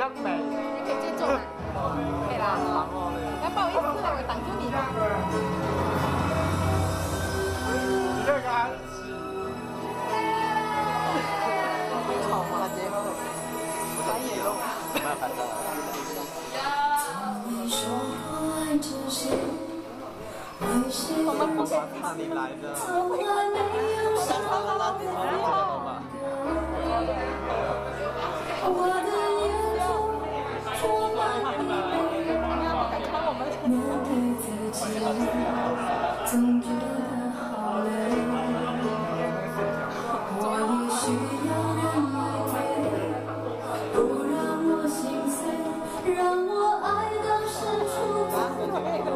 较美。 你可以接住吗？可以啦。那不好意思，我挡住你了。 你这个安琪。 好嘛，姐。专业哟。 没有拍照。我们不是哪里来的？ 总觉得好累，我也需要人依偎，不让我心碎，让我爱到深处不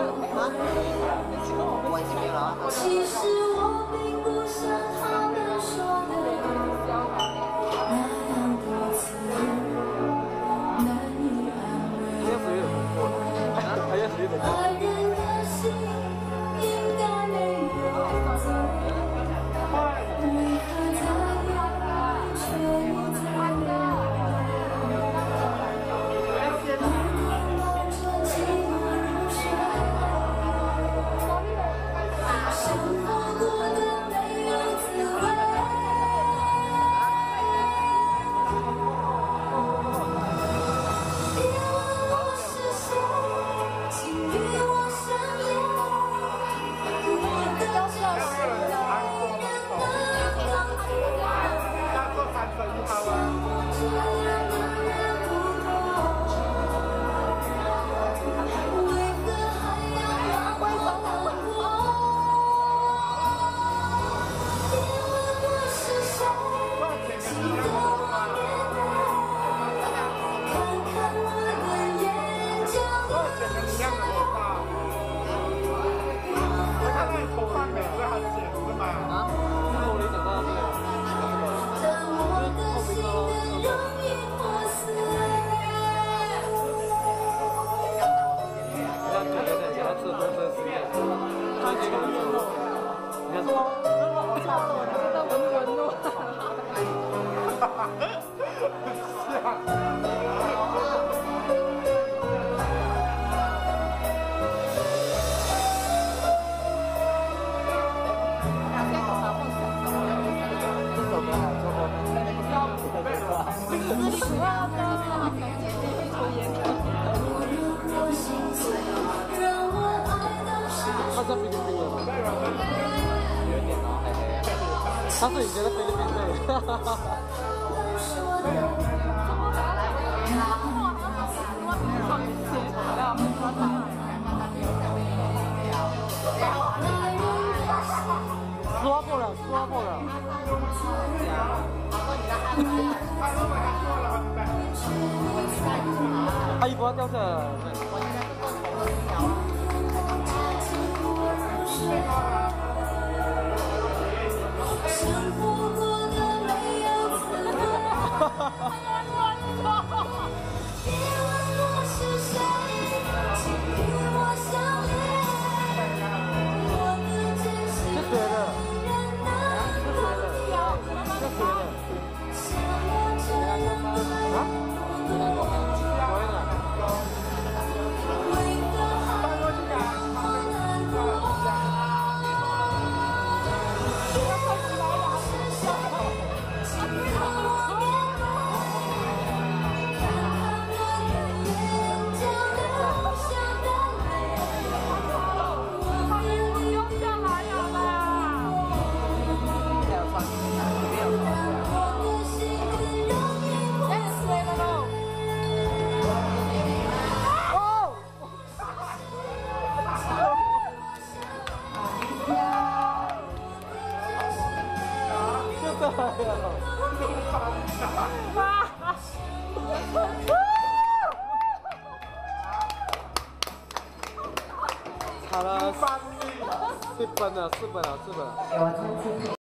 悔。其实我并不像他们说的那样彼此难以安慰。爱人的心应该没有罪，为何在意却一再流泪？拥抱着寂寞入睡，生活过得没有滋味。别问我是谁，请与我相恋。我的真实没人能懂， 要做31号啊。 这样的人不同，为何还要让我难过？别问我是谁，请跟我面对，看看我的眼角的一样的头发。我看到你头发每次很剪是吗？啊？是我没想到这个。 但我的心更容易破碎。 要觉得在家吃都是时间，他这个你看说， 我操，我觉得文文哦。 是啊。他在菲律宾了吗？有点哦，他是以前的菲律宾队。哈哈哈哈。刷过了，刷过了。他衣服要掉下来了。 生活过得没有滋味。别问我是谁，请与我相恋。我的真心没人能懂，像我这样的人不懂，为何还要让我难过？ 差了4分了，4分了。